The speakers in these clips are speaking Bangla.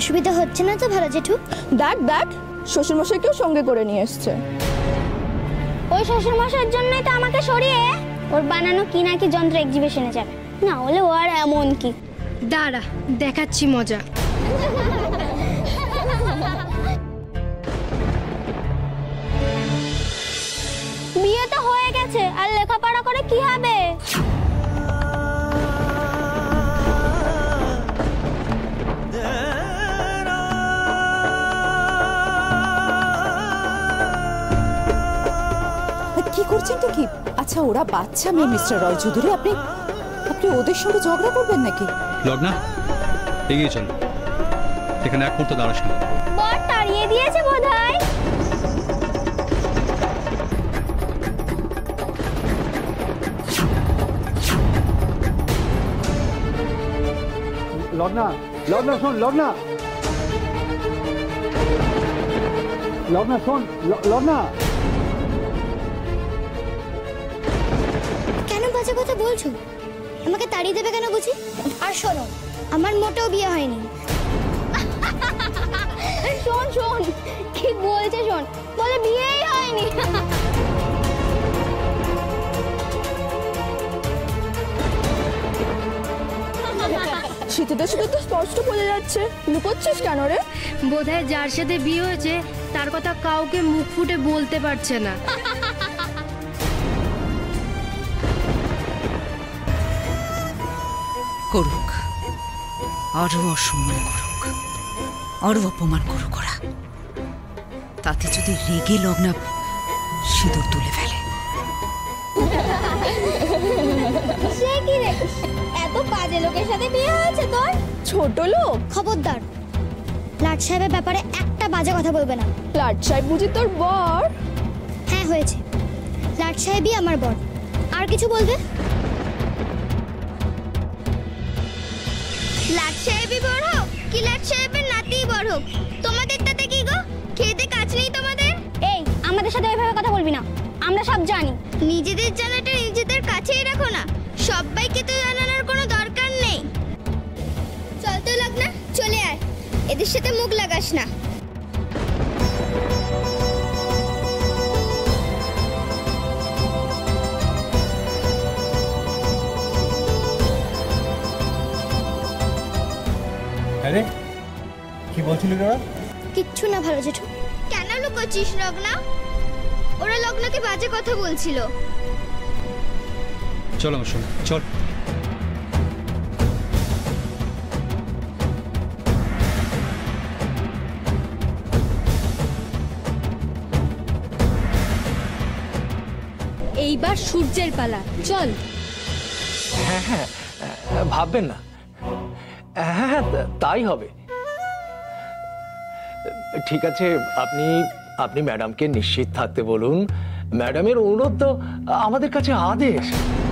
অসুবিধা হচ্ছে না তো ভালো জেঠু? দেখ দেখ, শ্বশুরমশাইকেও সঙ্গে করে নিয়ে এসছে। ওই শ্বশুরমশাইয়ের জন্যই তো আমাকে সরিয়ে ওর বানানো কি নাকি যন্ত্র এক্সিবিশনে যাবে, না হলে ও আর এমন কি। দাঁড়া দেখাচ্ছি মজা। বিয়ে তো হয়ে গেছে, আর লেখাপড়া করে কি হবে? কি করছেন তো কি? আচ্ছা ওরা বাচ্চা মেয়ে মিস্টার রয় চৌধুরী, আপনি ওদের সঙ্গে ঝগড়া করবেন নাকি? লগ্না এগিয়ে চল, এখানে এক মুহূর্ত দাঁড়াস না। বর তাড়িয়ে দিয়েছে বোধহয়। লগ্না, লগ্না শোন, লগ্না, লগ্না শোন, লগ্না। কেন বাজে কথা বলছো? আমাকে তাড়িয়ে দেবে কেন বুঝি? আর শোনো, আমার মোটেও বিয়ে হয়নি। শোন শোন কি বলছে শোন, বলে বিয়েই হয়নি। শীতের সাথে তো স্পষ্ট বোঝা যাচ্ছে, লুকোচ্ছিস কেন রে? বোধহয় যার সাথে বিয়ে হয়েছে তার কথা কাউকে মুখ ফুটে বলতে পারছে না। করুক, আরো অসম্মান করুক, আরো অপমান করুক ওরা, তাতে যদি রেগে লগ্না সিঁদুর তুলে ফেলে। সে কি রে, এত বাজে লোকের সাথে বিয়ে হয়েছে তোর? ছোট লোক? খবরদার, লাট সাহেবের ব্যাপারে একটা বাজে কথা বলবে না। লাট সাহেব বুঝি তোর বর? হ্যাঁ হয়েছে, লাট সাহেবই আমার বর। আর কিছু বলবে? লাট সাহেবই বড় হোক কি লাট সাহেবের নাতিই বড় হোক, তোমাদের তাতে কি গো? খেতে কাজ নেই তোমাদের? এই আমাদের সাথে এভাবে কথা বলবি না, আমরা সব জানি। নিজেদের জানাটা নিজেদের কাছেই রাখো না, সবাইকে তো জানানোর কোনো দরকার নেই। চল তো লগ্না, চলে আয়, এদের সাথে মুখ লাগাস না। আরে কি বলছিলি তোরা? কিচ্ছু না ভালো জেঠু। কেন লুকোচ্ছিস লগ্না? ওরা লগ্নাকে বাজে কথা বলছিল। চল আমার সঙ্গে চল। এইবার সূর্যের পালা, চল। হ্যাঁ হ্যাঁ, ভাববেন না। হ্যাঁ হ্যাঁ, তাই হবে। ঠিক আছে, আপনি আপনি ম্যাডামকে নিশ্চিত থাকতে বলুন। ম্যাডামের অনুরোধ তো আমাদের কাছে আদেশ।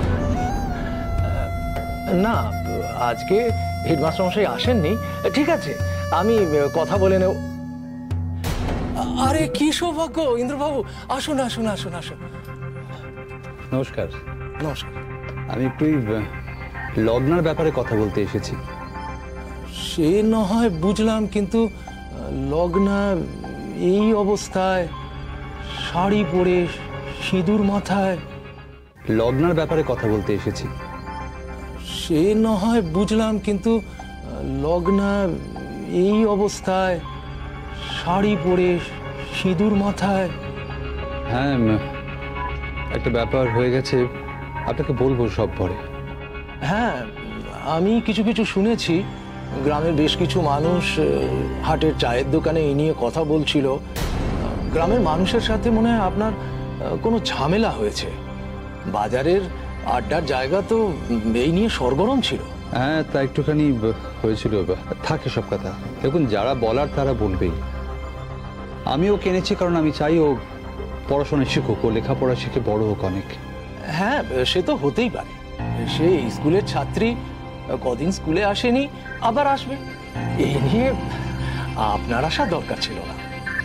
না, আজকে হেডমাস্টার মশাই আসেননি। ঠিক আছে, আমি কথা বলে নেব। আরে কি সৌভাগ্য ইন্দ্রবাবু, আসুন আসুন আসুন আসুন। নমস্কার। নমস্কার। আমি একটু লগ্নার ব্যাপারে কথা বলতে এসেছি। সে না হয় বুঝলাম, কিন্তু লগ্না এই অবস্থায়, শাড়ি পরে, সিঁদুর মাথায়। লগ্নার ব্যাপারে কথা বলতে এসেছি। সে না হয় বুঝলাম, কিন্তু লগ্না এই অবস্থায়, শাড়ি পরে, সিঁদুর মাথায়। হ্যাঁ, একটা ব্যাপার হয়ে গেছে, আপনাকে বলবো সব পরে। হ্যাঁ, আমি কিছু কিছু শুনেছি। গ্রামের বেশ কিছু মানুষ হাটের চায়ের দোকানে এই নিয়ে কথা বলছিল। গ্রামের মানুষের সাথে মনে হয় আপনার কোনো ঝামেলা হয়েছে। বাজারের আড্ডার জায়গা তো এই নিয়ে সরগরম ছিল। হ্যাঁ, তা একটুখানি হয়েছিল। থাকে সব কথা। দেখুন, যারা বলার তারা বলবেই। আমিও কিনেছি কারণ আমি চাই ও পড়াশোনা শিখুক, ও লেখাপড়া শিখে বড় হোক অনেক। হ্যাঁ, সে তো হতেই পারে। সে স্কুলের ছাত্রী, কদিন স্কুলে আসেনি, আবার আসবে। এই নিয়ে আপনার আসা দরকার ছিল না।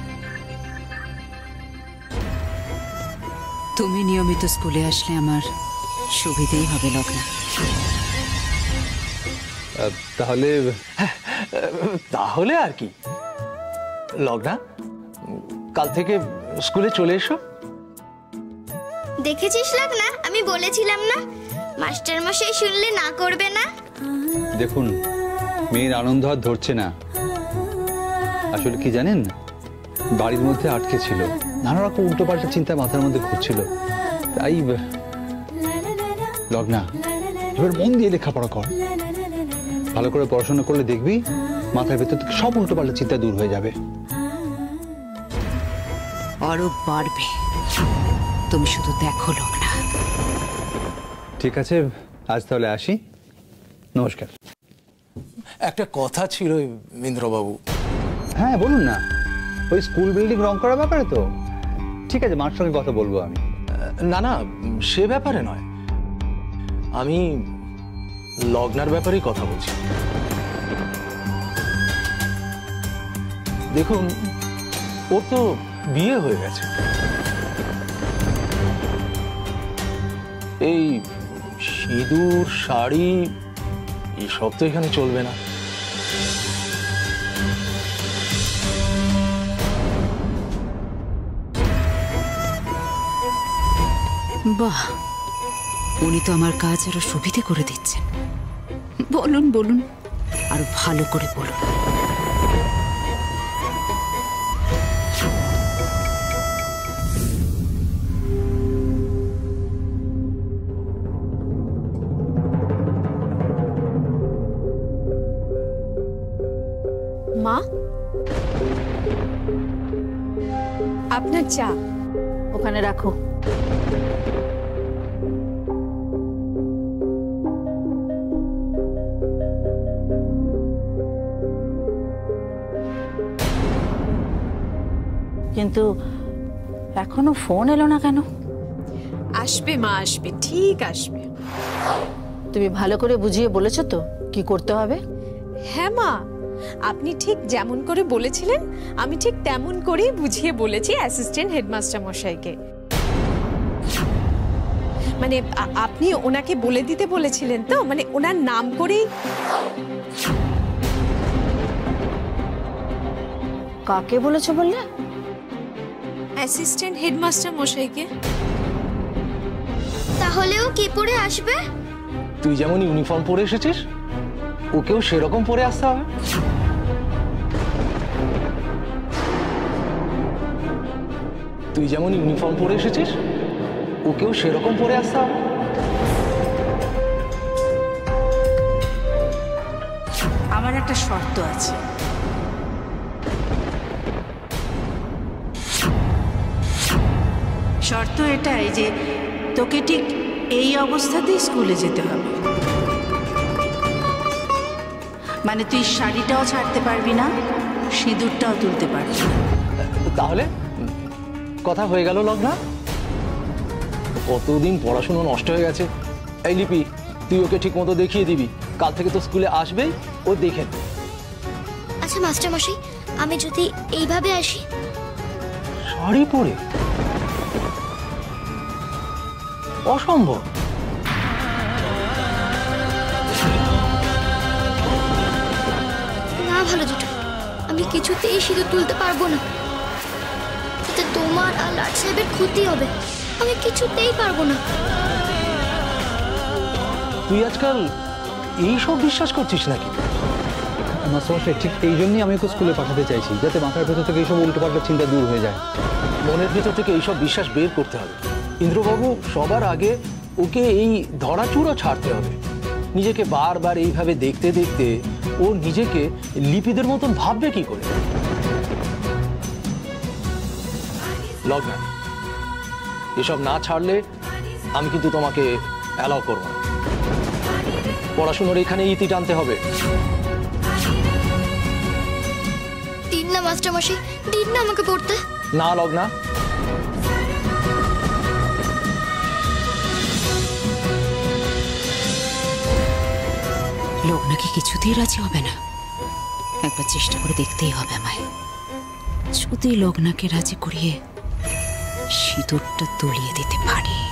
তুমি নিয়মিত স্কুলে আসলে আমার সুবিধেই হবে লগ্না। তাহলে তাহলে আর কি, লগ্না কাল থেকে স্কুলে চলে এসো। দেখেছিস না, আমি বলেছিলাম না মাস্টার মশাই শুনলে না করবে না। দেখুন, মেয়ের আনন্দ আর ধরছে না। আসলে কি জানেন, বাড়ির মধ্যে আটকে ছিল, নানা রকম উল্টোপাল্টা চিন্তা মাথার মধ্যে ঘুরছিল। তাই লগ্না, এবার মন দিয়ে লেখাপড়া কর। ভালো করে পড়াশোনা করলে দেখবি মাথার ভেতর থেকে সব উল্টোপাল্টা চিন্তা দূর হয়ে যাবে। আরো বাড়বে, তুমি শুধু দেখো লগ্না। ঠিক আছে, আজ তাহলে আসি, নমস্কার। একটা কথা ছিল ইন্দ্রবাবু। হ্যাঁ বলুন না। ওই স্কুল বিল্ডিং রং করার ব্যাপারে তো? ঠিক আছে, মার সঙ্গে কথা বলবো আমি। না না, সে ব্যাপারে নয়, আমি লগ্নার ব্যাপারেই কথা বলছি। দেখুন, ওর তো বিয়ে হয়ে গেছে। এই সিঁদুর, শাড়ি এসব তো এখানে চলবে না। বাহ, উনি তো আমার কাজ আরো সুবিধে করে দিচ্ছেন। বলুন বলুন, আরো ভালো করে বলুন। মা, আপনার চা ওখানে রাখো। কিন্তু এখনো ফোন এলো না কেন? আসবে মা, আসবে, ঠিক আসবে। তুমি ভালো করে বুঝিয়ে বলেছো তো কি করতে হবে? হ্যাঁ মা, আপনি ঠিক যেমন করে বলেছিলেন আমি ঠিক তেমন করেই বুঝিয়ে বলেছি অ্যাসিস্ট্যান্ট হেডমাস্টার মশাইকে। মানে আপনি ওনাকে বলে দিতে বলেছিলেন তো, মানে ওনার নাম করেই। কাকে বলেছো বললে? অ্যাসিস্ট্যান্ট হেডমাস্টার মশাইকে। তাহলেও কি পরে আসবে? তুই যেমন ইউনিফর্ম পরে এসেছিস, ওকেও সেরকম পরে আসতে হবে। তুই যেমন ইউনিফর্ম পরে এসেছিস, ওকেও সেরকম পরে আসতে হবে। আমার একটা শর্ত আছে। শর্ত এটাই যে তোকে ঠিক এই অবস্থাতেই স্কুলে যেতে হবে। মানে তুই শাড়িটাও ছাড়তে পারবি না, সিঁদুরটাও তুলতে পারবি না। তাহলে কথা হয়ে গেল লগ্না। কতদিন পড়াশুনো নষ্ট হয়ে গেছে। এই লিপি, তুই ওকে ঠিক মতো দেখিয়ে দিবি, কাল থেকে তো স্কুলে আসবেই, ও দেখে। আচ্ছা মাস্টার মশাই, আমি যদি এইভাবে আসি? শাড়ি পরে? অসম্ভব। না ভালো দুটো, আমি কিছুতেই সিঁদুর তুলতে পারবো না। তাতে তোমার আর লাট সাহেবের ক্ষতি হবে, আমি কিছুতেই পারবো না। তুই আজকাল এইসব বিশ্বাস করছিস নাকি? মাস্টারমশাই, ঠিক এই জন্যই আমি ওকে স্কুলে পাঠাতে চাইছি, যাতে মাথার ভেতর থেকে এইসব উল্টোপাল্টা চিন্তা দূর হয়ে যায়। মনের ভেতর থেকে এইসব বিশ্বাস বের করতে হবে ইন্দ্রবাবু। সবার আগে ওকে এই ধরাচুরো ছাড়তে হবে। নিজেকে বারবার এইভাবে দেখতে দেখতে ও নিজেকে লিপিদের মতন ভাববে কি করে? লগ্না, এসব না ছাড়লে আমি কিন্তু তোমাকে অ্যালাউ করব না। পড়াশোনার এখানে ইতি টানতে হবে। দিন না মাস্টার মশাই, দিন না আমাকে পড়তে। না লগ্না, লগ্নাকে কিছুতেই রাজি হবে না। একবার চেষ্টা করে দেখতেই হবে আমায়। যদি লগ্নাকে রাজি করিয়ে সিঁদুরটা তুলিয়ে দিতে পারি।